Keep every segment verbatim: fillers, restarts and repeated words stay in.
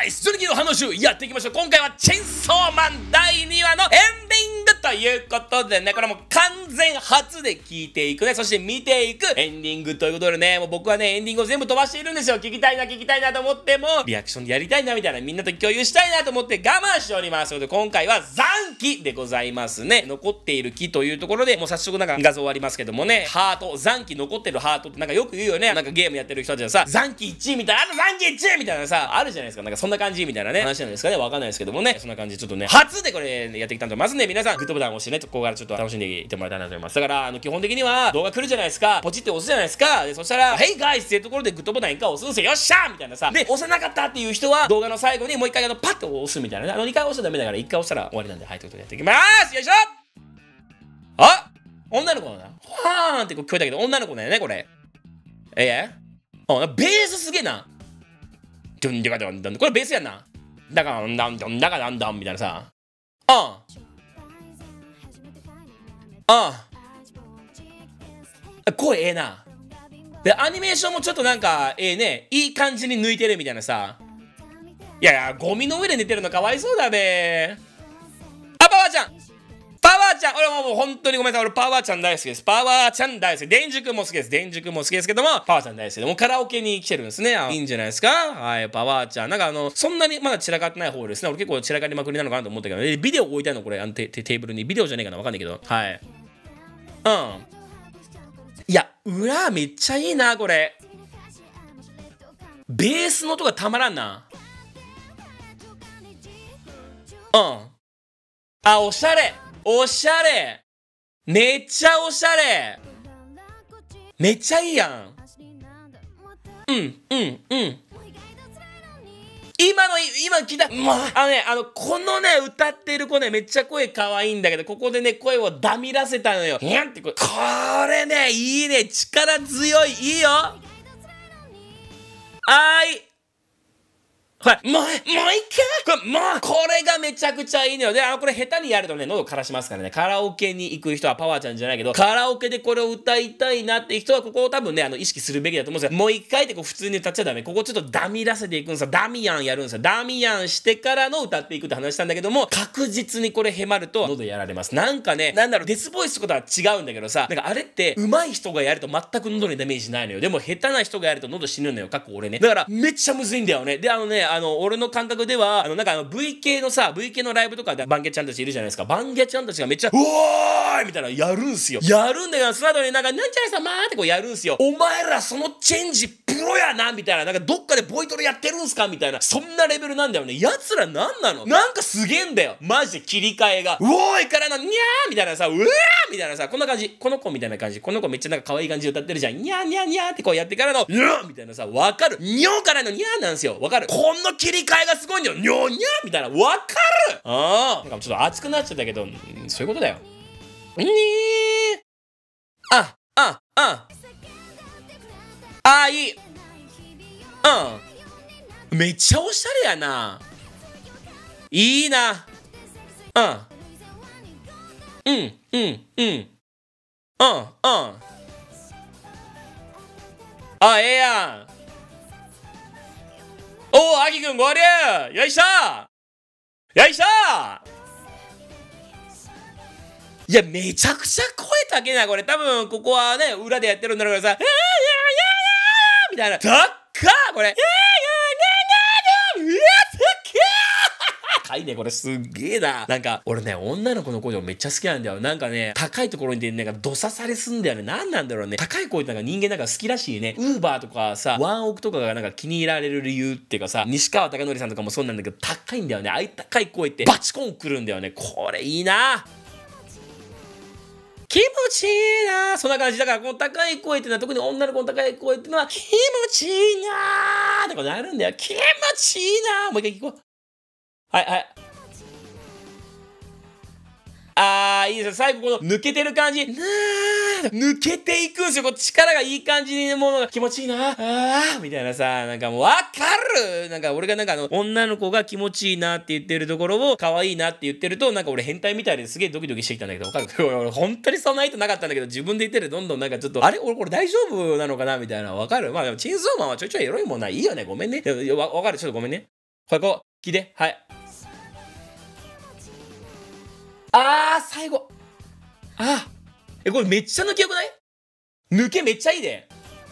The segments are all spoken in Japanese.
イス、それきの話をやっていきましょう。今回はチェンソーマンだいにわのエンディングということでね、これも完全初で聞いていくね、そして見ていくエンディングということでね、もう僕はね、エンディングを全部飛ばしているんですよ。聞きたいな、聞きたいなと思っても、リアクションでやりたいなみたいな、みんなと共有したいなと思って我慢しておりますので、今回は残機でございますね。残っている機というところで、もう早速なんか画像終わりますけどもね、ハート、残機残ってるハートってなんかよく言うよね。なんかゲームやってる人たちはさ、残機いちいみたいな、あの残機いちいみたいなさ、あるじゃないですか。なんかそんな感じみたいなね、話なんですかね。わかんないですけどもね、そんな感じでちょっとね、初でこれやってきたんで、まずね、皆さんグッドボタンを押してね、ここからちょっと楽しんでいってもらいたいなと思います。だから、あの、基本的には動画来るじゃないですか。ポチって押すじゃないですか。で、そしたら、Hey guys! っていうところでグッドボタンいっかい押すんですよ。よっしゃーみたいなさ。で、押せなかったっていう人は、動画の最後にもういっかいあの、パッと押すみたいなね。あの、にかい押しちゃダメだから、いっかい押したら終わりなんで、はい、ということでやっていきまーす。よいしょあ女の子だな。はーんって聞こえたけど、女の子だよね、これ。ええあ、ベースすげえな。ドゥンデカドンドン。これベースやんな。だから、なんだんだかなんだんみたいなさ。ああ。あ声ええな。で、アニメーションもちょっとなんか、ええね。いい感じに抜いてるみたいなさ。いやいや、ゴミの上で寝てるのかわいそうだべ。あ、パワーちゃんパワーちゃん俺ももう本当にごめんなさい。俺パワーちゃん大好きです。パワーちゃん大好き。デンジ君も好きです。デンジ君も好きですけども、パワーちゃん大好きで。もうカラオケに来てるんですね。いいんじゃないですかはい、パワーちゃん。なんかあの、そんなにまだ散らかってない方ですね。俺結構散らかりまくりなのかなと思ったけど、ね、ビデオ置いてあるのこれ、あのテ、テーブルに。ビデオじゃねえかなわかんないけど。はい。うん。いや、裏めっちゃいいな、これ。ベースの音がたまらんな。うん。あ、おしゃれおしゃれめっちゃおしゃれめっちゃいいやんうん、うん、うん。今の、今聞いた、まあ、あのね、あの、このね、歌ってる子ね、めっちゃ声可愛いんだけど、ここでね、声をダミらせたのよ。にゃんってこれ、これね、いいね、力強い、いいよあーいはい、もう、もう一回これ、もう、これがめちゃくちゃいいのよ。で、あの、これ下手にやるとね、喉枯らしますからね。カラオケに行く人はパワーちゃんじゃないけど、カラオケでこれを歌いたいなっていう人は、ここを多分ね、あの、意識するべきだと思うんですよ。もう一回ってこう、普通に歌っちゃダメ。ここちょっとダミらせていくんですよ。ダミアンやるんですよ。ダミアンしてからの歌っていくって話したんだけども、確実にこれへまると、喉やられます。なんかね、なんだろう、デスボイスとかとは違うんだけどさ、なんかあれって、上手い人がやると全く喉にダメージないのよ。でも、下手な人がやると喉死ぬのよ。かっこ俺ね。だから、めっちゃむずいんだよね。で、あのね、あの、俺の感覚では、あの、なんかあの ブイ 系のさ、ブイ 系のライブとかでバンゲちゃんたちいるじゃないですか。バンゲちゃんたちがめっちゃ、うおーいみたいなやるんすよ。やるんだけど、その後になんか、なんちゃらさまーってこうやるんすよ。お前らそのチェンジプロやなみたいな。なんかどっかでボイトレやってるんすかみたいな。そんなレベルなんだよね。奴らなんなのなんかすげえんだよ。マジで切り替えが。うおーいからの、にゃーみたいなさ、うわーみたいなさ、こんな感じ。この子みたいな感じ。この子めっちゃなんか可愛い感じで歌ってるじゃん。にゃーにゃーにゃーってこうやってからの、にゃーみたいなさ、わかる。にょーからのにゃーなんですよ。わかる。この切り替えがすごいんだよ。にょーにゃーみたいな。わかるああ。なんかちょっと熱くなっちゃったけど、そういうことだよ。にーあ、あ、あ。ああ、いい。うん。めっちゃおしゃれやな。いいな。うん。うん、うん、うん。うん、うん。あ、ええやん。おお、あきくん合流よいしょよいしょいや、めちゃくちゃ声高えな、これ。多分、ここはね、裏でやってるんだろうけどさ、いやいやいやみたいな。たっかーこれ。いやいやいやいやいや高いね、これすっげえな。なんか、俺ね、女の子の声でもめっちゃ好きなんだよ。なんかね、高いところにで、なんか、どさされすんだよね。なんなんだろうね。高い声ってなんか人間なんか好きらしいね。ウーバーとかさ、ワンオクとかがなんか気に入られる理由っていうかさ、西川貴教さんとかもそうなんだけど、高いんだよね。ああいう高い声ってバチコンくるんだよね。これいいな。気持ちいいなそんな感じだから、この高い声ってのは、特に女の子の高い声ってのは、気持ちいいなーってことなるんだよ。気持ちいいなーもう一回聞こう。はい、はい。あー、いいですよ。最後この抜けてる感じ。なー抜けていくんすよ。こう力がいい感じにものが気持ちいいな。あーみたいなさ、なんかもうわかるなんか俺がなんかあの、女の子が気持ちいいなって言ってるところを可愛いなって言ってると、なんか俺変態みたいですげえドキドキしてきたんだけど、わかる俺本当にそんな意図なかったんだけど、自分で言ってるどんどんなんかちょっと、あれ俺これ大丈夫なのかなみたいな。わかるまあでもチンソーマンはちょいちょいエロいもんないいよね。ごめんね。わ、わかるちょっとごめんね。 これこう、聞いて。はい。あー、最後。あー。え、これめっちゃ抜けよくない？抜けめっちゃいいで。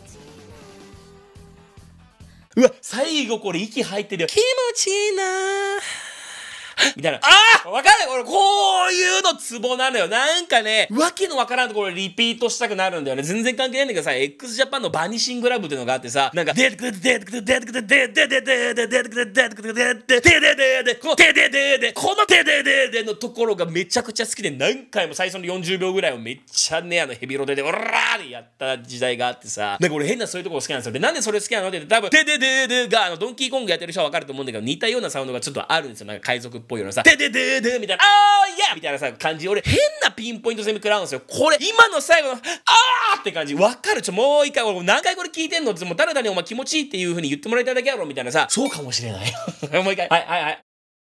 うわ、最後これ息入ってるよ。気持ちいいなー。みたいな。ああわかる俺、こういうのツボなのよ。なんかね、わけのわからんところリピートしたくなるんだよね。全然関係ないんだけどさ、x ジャパンのバニシングラブっていうのがあってさ、なんか、デークデークデークデークデークデークデークデークデークデークデークデークデークデークデークデーこのデーデーデーデーこのデーデーデーデーのところがめちゃくちゃ好きで、何回も最初のよんじゅうびょうぐらいをめっちゃね、あのヘビロテで、オラーでやった時代があってさ、なんか俺変なそういうところ好きなんですよ。で、なんでそれ好きなのって多分、デーデーデーデーが、あの、ドンキーコングやってる人はわかると思うんだけど、似たようなサウンドがちょっとあるんですよ。なんか海賊っぽいようなさ、デーデーデーデーみたいな、あーいやみたいなさ、感じ。俺、変なピンポイント攻め食らうんですよ。これ、今の最後の、あーって感じ。わかるちょ、もう一回、俺、何回これ聞いてんのって、もう誰々にお前気持ちいいっていう風に言ってもらいたいだけやろみたいなさ、そうかもしれない。もう一回。はい、はい、はい。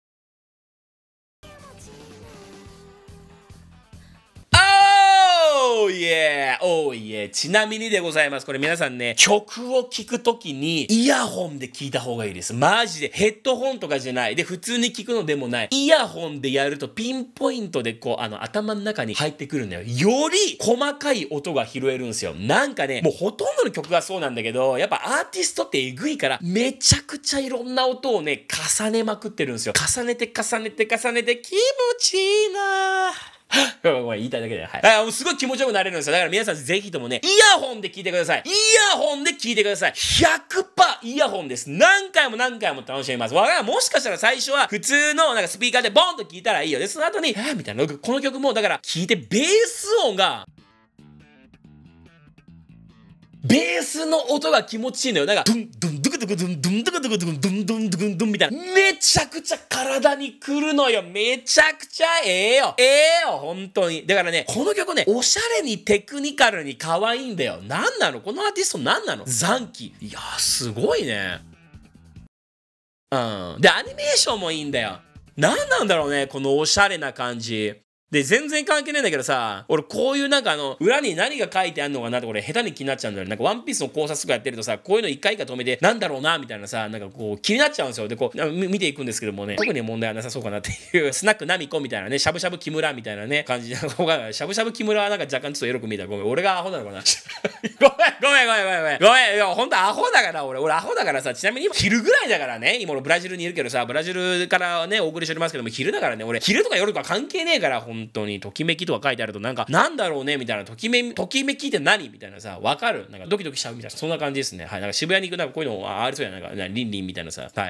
おーいえおーいえちなみにでございます。これ皆さんね、曲を聴くときにイヤホンで聴いた方がいいです。マジで。ヘッドホンとかじゃない。で、普通に聴くのでもない。イヤホンでやるとピンポイントでこう、あの、頭の中に入ってくるんだよ。より細かい音が拾えるんですよ。なんかね、もうほとんどの曲がそうなんだけど、やっぱアーティストってエグいから、めちゃくちゃいろんな音をね、重ねまくってるんですよ。重ねて重ねて重ねて気持ちいいなぁ。ごめん、言いたいだけで。はい。あ、もうすごい気持ちよくなれるんですよ。だから皆さんぜひともね、イヤホンで聞いてください。イヤホンで聞いてください。ひゃくパーセント イヤホンです。何回も何回も楽しめます。わかる？もしかしたら最初は普通のなんかスピーカーでボンと聞いたらいいよ。で、その後に、えー、みたいな。この曲も、だから聞いてベース音が、ベースの音が気持ちいいのよ。なんか、ドゥン、ドゥン、ドゥクドゥクドゥン、ドゥン、ドゥクドゥクドゥン、ドゥン、ドゥン、ドゥクドゥンみたいな。めちゃくちゃ体に来るのよ。めちゃくちゃええよ。ええよ、本当に。だからね、この曲ね、おしゃれにテクニカルに可愛いんだよ。なんなの？このアーティストなんなの？残機。いやー、すごいね。うん。で、アニメーションもいいんだよ。なんなんだろうね、このおしゃれな感じ。で、全然関係ないんだけどさ、俺こういうなんかあの、裏に何が書いてあんのかなってこれ下手に気になっちゃうんだよね。なんかワンピースの考察とかやってるとさ、こういうの一回一回止めて、なんだろうな、みたいなさ、なんかこう気になっちゃうんですよ。で、こう、見ていくんですけどもね、特に問題はなさそうかなっていう、スナックナミコみたいなね、しゃぶしゃぶ木村みたいなね、感じで、しゃぶしゃぶ木村はなんか若干ちょっとエロく見えた。ごめん、俺がアホなのかな。ごめん、ごめん、ごめん、ごめん、ごめん。ごめん、いや、ほんとアホだから、俺、俺アホだからさ、ちなみに今昼ぐらいだからね、今俺ブラジルにいるけどさ、ブラジルからね、お送りしておりますけども、昼だからね、俺、昼とか夜とか関係ねえから、本当に、ときめきとか書いてあるとなんか、なんだろうねみたいな、ときめ、ときめきって何みたいなさ、わかる？なんかドキドキしちゃうみたいな、そんな感じですね。はい。なんか渋谷に行くなんかこういうのありそうやなんか、リンリンみたいなさ。はい。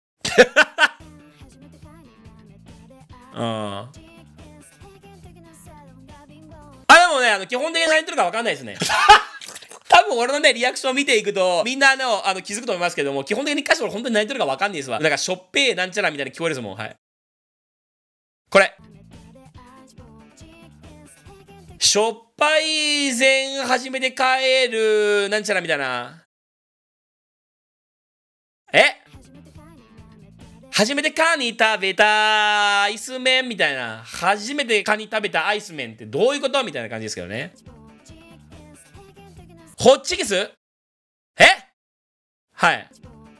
うん。あ、でもね、あの、基本的に何言ってるかわかんないですね。多分俺のね、リアクションを見ていくと、みんなあの、あの気づくと思いますけども、基本的に歌詞俺本当に何言ってるかわかんないですわ。なんかしょっぺーなんちゃらみたいな聞こえるですもん。はい。これ。しょっぱい前初めて帰るなんちゃらみたいな。え初めてカニ食べたアイス麺みたいな。初めてカニ食べたアイス麺ってどういうことみたいな感じですけどね。ホッチキス？えはい。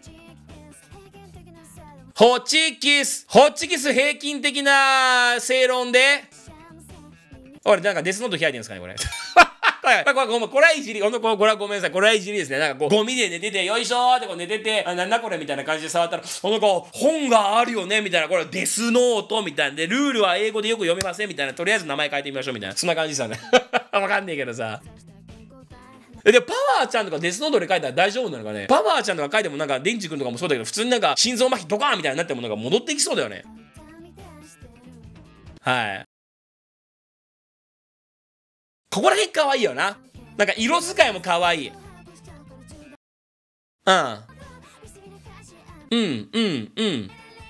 ホッチキス。ホッチキス平均的な正論で。俺、なんかデスノート開いてるんですかね、これ。これ、これ、これ、これはいじり。ほんと、これはごめんなさい。これはいじりですね。なんかこう、ゴミで寝てて、よいしょーってこう寝てて、あ、なんだこれみたいな感じで触ったら、ほんとこう、本があるよねみたいな、これ、デスノートみたいな。で、ルールは英語でよく読めませんみたいな。とりあえず名前変えてみましょうみたいな。そんな感じですよね。わかんねえけどさ。で、パワーちゃんとかデスノートで書いたら大丈夫なのかね。パワーちゃんとか書いてもなんか、デンジ君とかもそうだけど、普通になんか、心臓麻痺ドカーンみたいになってもなんか戻ってきそうだよね。はい。ここら辺可愛いよな。なんか色使いも可愛い。うん。うん、うん、うん。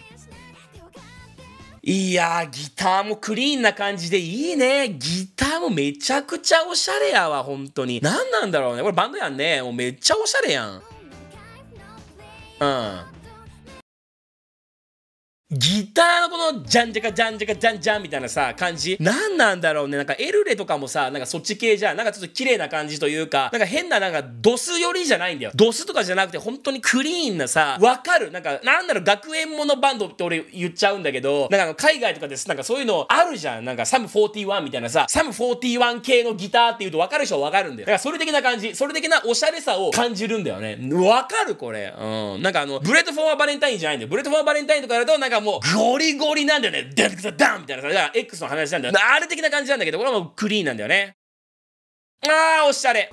いやー、ギターもクリーンな感じでいいね。ギターもめちゃくちゃおしゃれやわ、本当に。なんなんだろうね。これバンドやんね。もうめっちゃおしゃれやん。うん。ギターのこのジャンジャカジャンジャカジャンジャンみたいなさ感じなんなんだろうね。なんかエルレとかもさなんかそっち系じゃん。なんかちょっと綺麗な感じというかなんか変ななんかドス寄りじゃないんだよ。ドスとかじゃなくて本当にクリーンなさわかるなんかなんだろう学園ものバンドって俺言っちゃうんだけどなんかあの海外とかですなんかそういうのあるじゃん。なんかサムフォーティーワンみたいなさサムフォーティーワン系のギターって言うとわかる人はわかるんだよ。だからそれ的な感じそれ的なおしゃれさを感じるんだよね。わかるこれ。うんなんかあのブレッドフォーバレンタインじゃないんだよ。ブレッドフォーバレンタインとかだとなんかもうゴリゴリなんだよね。ダンダンダンみたいなさだから X の話なんだよ。あれ的な感じなんだけどこれはもうクリーンなんだよね。あーおしゃれ。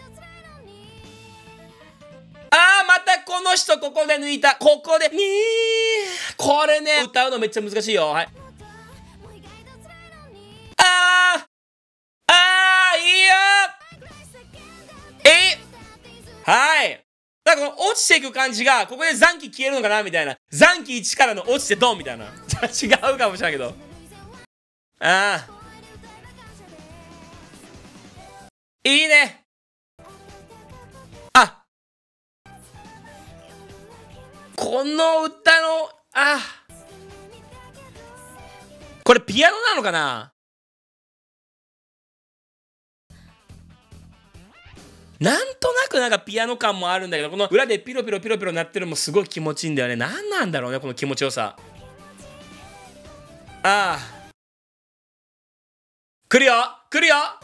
あーまたこの人ここで抜いた。ここでにーこれね歌うのめっちゃ難しいよ。はいあーあーいいよえはいなんかこの落ちていく感じがここで残機消えるのかなみたいな残機いちからの落ちてドンみたいな違うかもしれないけどああいいねあこの歌のあこれピアノなのかななんとなくなんかピアノ感もあるんだけどこの裏でピロピロピロピロ鳴ってるのもすごい気持ちいいんだよね。なんなんだろうねこの気持ちよさ。ああ来るよ来るよあ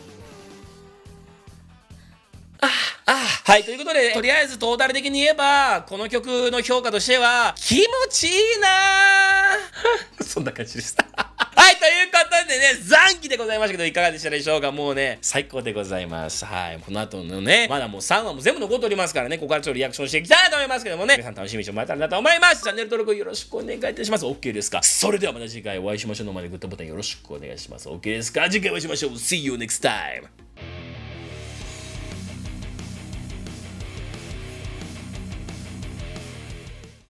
あはいということでとりあえずトータル的に言えばこの曲の評価としては気持ちいいなそんな感じですはいということでね残機でございましたけどいかがでしたでしょうか。もうね最高でございます。はいこの後のねまだもうさんわも全部残っておりますからねここからちょっとリアクションしていきたいと思いますけどもね皆さん楽しみにしてもらえたらなと思います。チャンネル登録よろしくお願いいたします。 OK ですか。それではまた次回お会いしましょうのまでグッドボタンよろしくお願いします。 OK ですか。次回お会いしましょう。 See you next time.